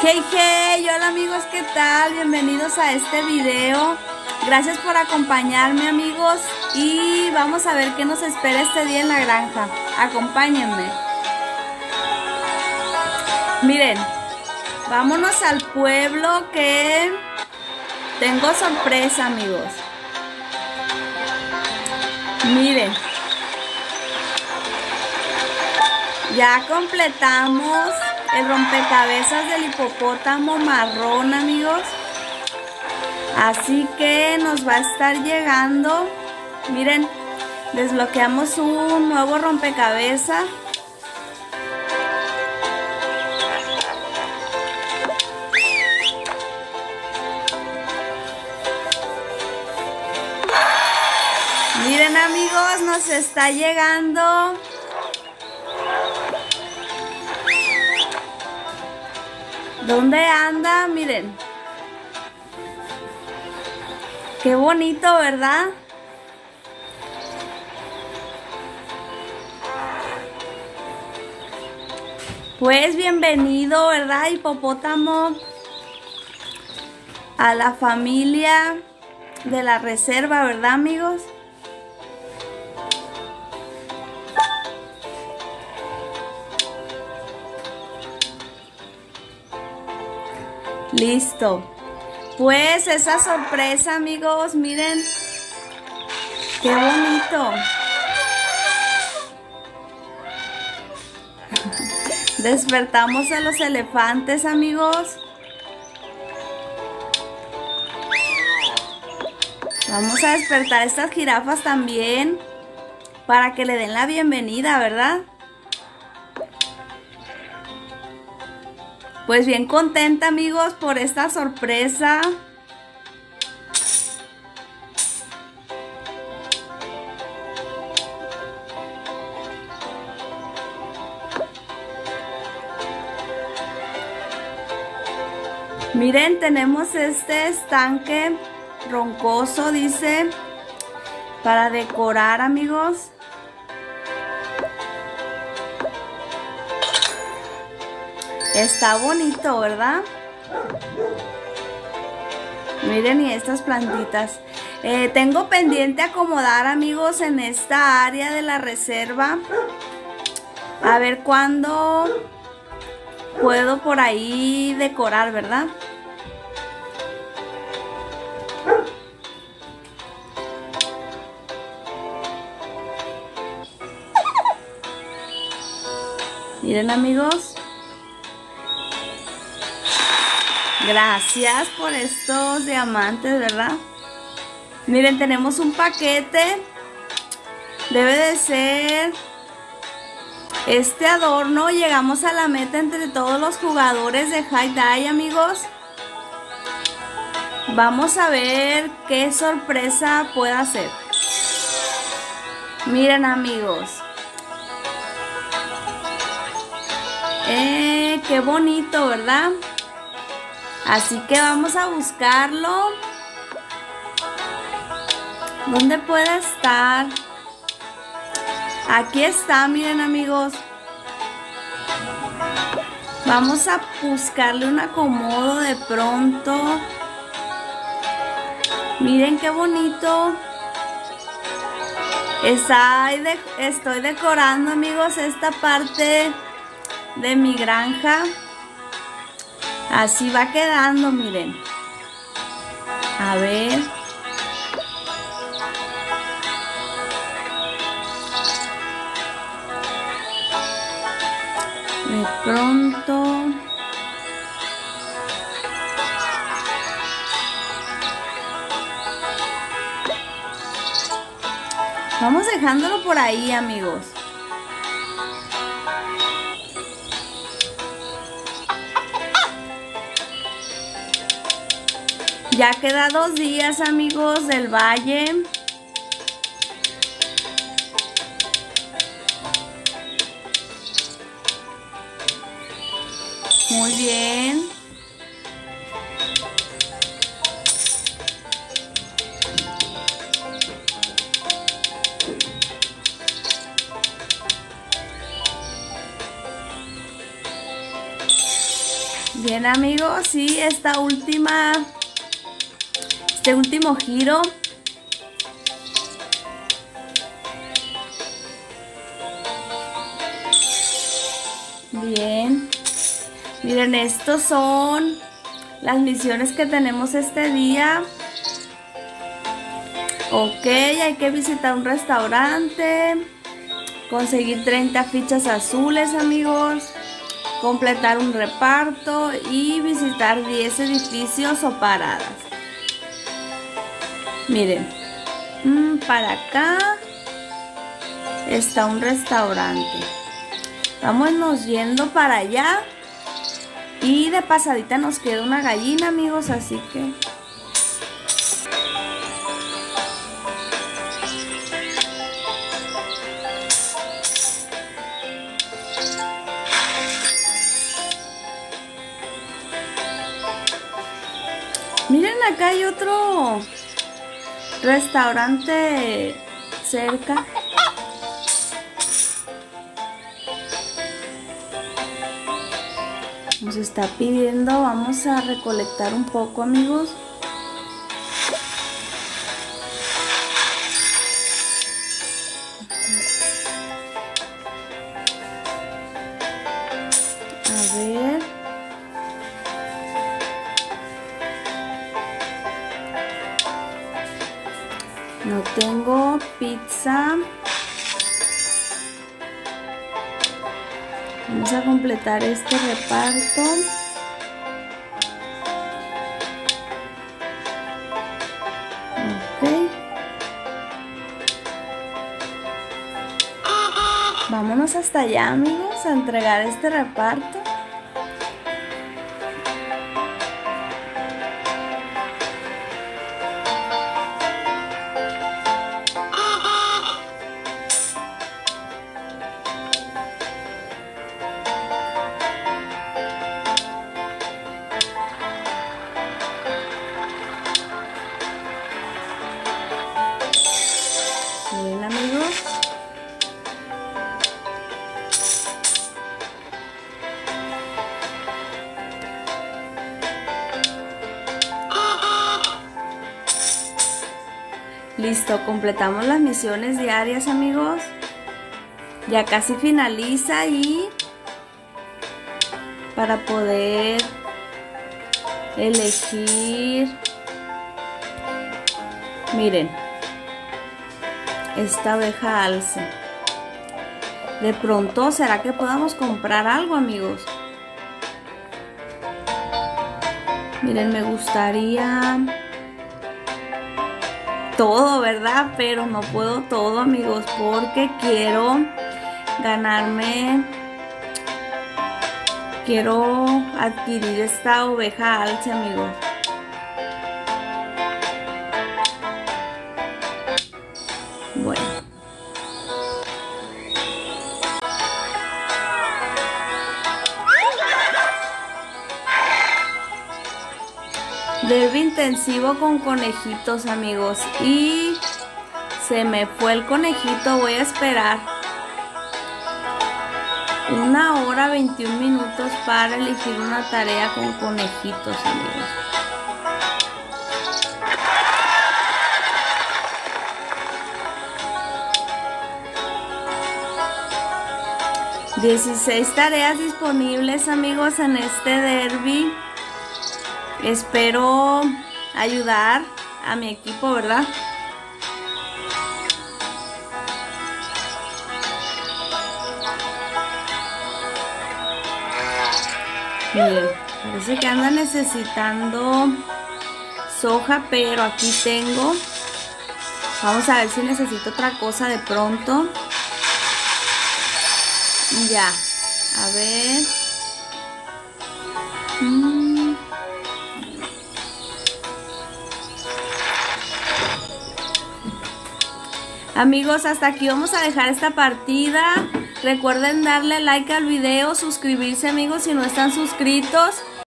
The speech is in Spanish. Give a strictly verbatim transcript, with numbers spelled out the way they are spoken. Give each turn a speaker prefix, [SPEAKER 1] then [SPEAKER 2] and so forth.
[SPEAKER 1] Hey, hey, hola amigos, ¿qué tal? Bienvenidos a este video. Gracias por acompañarme, amigos. Y vamos a ver qué nos espera este día en la granja. Acompáñenme. Miren, vámonos al pueblo que tengo sorpresa, amigos. Miren. Ya completamos el rompecabezas del hipopótamo marrón, amigos. Así que nos va a estar llegando. Miren, desbloqueamos un nuevo rompecabezas. Miren, amigos, nos está llegando. ¿Dónde anda? Miren. Qué bonito, ¿verdad? Pues bienvenido, ¿verdad, hipopótamo? A la familia de la reserva, ¿verdad, amigos? Listo. Pues esa sorpresa, amigos, miren. Qué bonito. Despertamos a los elefantes, amigos. Vamos a despertar a estas jirafas también para que le den la bienvenida, ¿verdad? Pues bien contenta, amigos, por esta sorpresa. Miren, tenemos este estanque roncoso, dice, para decorar, amigos. Está bonito, ¿verdad? Miren, y estas plantitas. Eh, tengo pendiente acomodar, amigos, en esta área de la reserva. A ver cuándo puedo por ahí decorar, ¿verdad? Miren, amigos. Gracias por estos diamantes, ¿verdad? Miren, tenemos un paquete. Debe de ser este adorno. Llegamos a la meta entre todos los jugadores de High Die, amigos. Vamos a ver qué sorpresa puede hacer. Miren, amigos. Eh, qué bonito, ¿verdad? Así que vamos a buscarlo. ¿Dónde puede estar? Aquí está, miren, amigos. Vamos a buscarle un acomodo de pronto. Miren qué bonito. Está, estoy decorando, amigos, esta parte de mi granja. Así va quedando, miren. A ver. De pronto. Vamos dejándolo por ahí, amigos. Ya queda dos días, amigos, del valle. Muy bien. Bien, amigos, sí, esta última, este último giro. Bien. Miren, estos son las misiones que tenemos este día. Ok, hay que visitar un restaurante, conseguir treinta fichas azules, amigos, completar un reparto y visitar diez edificios o paradas. Miren, mmm, para acá está un restaurante. Vámonos yendo para allá. Y de pasadita nos queda una gallina, amigos, así que... Miren, acá hay otro restaurante cerca. Nos está pidiendo, vamos a recolectar un poco, amigos. A ver. No tengo pizza. Vamos a completar este reparto. Ok. Vámonos hasta allá, amigos, a entregar este reparto. Bien, amigos. Listo, completamos las misiones diarias, amigos. Ya casi finaliza y para poder elegir, miren, esta oveja alce. De pronto, ¿será que podamos comprar algo, amigos? Miren, me gustaría todo, ¿verdad? Pero no puedo todo, amigos, porque quiero ganarme, quiero adquirir esta oveja alce, amigos. Bueno. Derby intensivo con conejitos, amigos. Y se me fue el conejito. Voy a esperar una hora veintiún minutos para elegir una tarea con conejitos, amigos. dieciséis tareas disponibles, amigos, en este derby. Espero ayudar a mi equipo, ¿verdad? Miren, parece que anda necesitando soja, pero aquí tengo. Vamos a ver si necesito otra cosa de pronto. Ya, a ver. Mm. Amigos, hasta aquí vamos a dejar esta partida. Recuerden darle like al video, suscribirse, amigos, si no están suscritos.